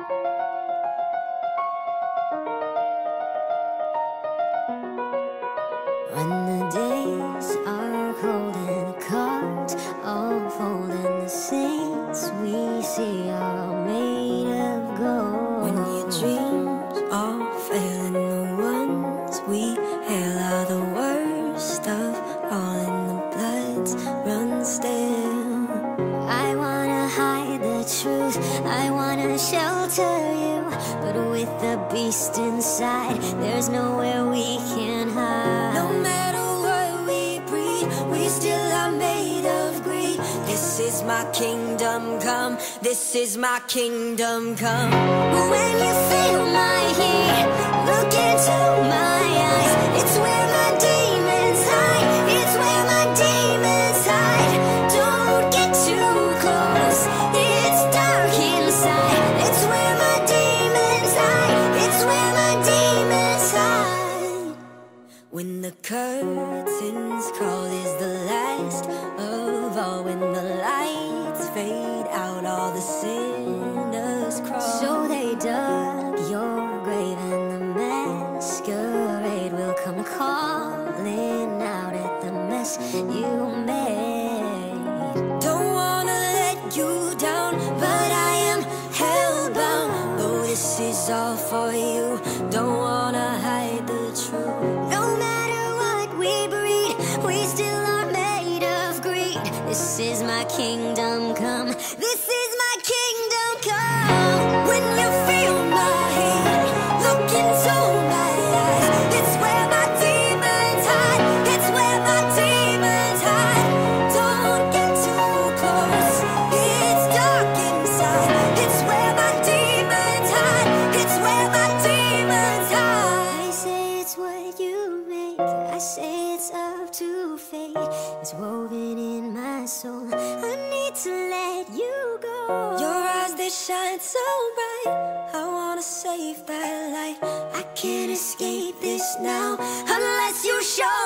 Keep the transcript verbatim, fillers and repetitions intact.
When the days are cold and the cards all fold and the saints we see are all made of gold. When your dreams all fail and the ones we hail are the worst of all and the bloods run still. I wanna hide the truth, I wanna shelter you, but with the beast inside, there's nowhere we can hide. No matter what we breed, we still are made of greed. This is my kingdom come, this is my kingdom come. When you feel my heat, look into my eyes. It's where my demons hide, it's where my demons hide. Don't get too close, it's dark inside. It's where my demons hide, it's where my demons hide. When the curtains call is the last of all. When the lights fade out, all the sinners crawl. So they dug your grave and the masquerade will come calling out at the mess you made. Don't wanna let you down, but I am hellbound. Though this is all for you, don't wanna hide the truth. No matter what we breed, we still are made of greed. This is my kingdom come, this is my kingdom come. When you feel my heat, look into my eyes. It's where my demons hide, it's where my demons hide. Don't get too close, it's dark inside. It's where my demons hide, it's where my demons hide. I say it's what you make, I say it's up to fate. It's woven in my soul, I need to let you go. Your eyes, they shine so bright, I wanna save that light. I can't escape this now unless you show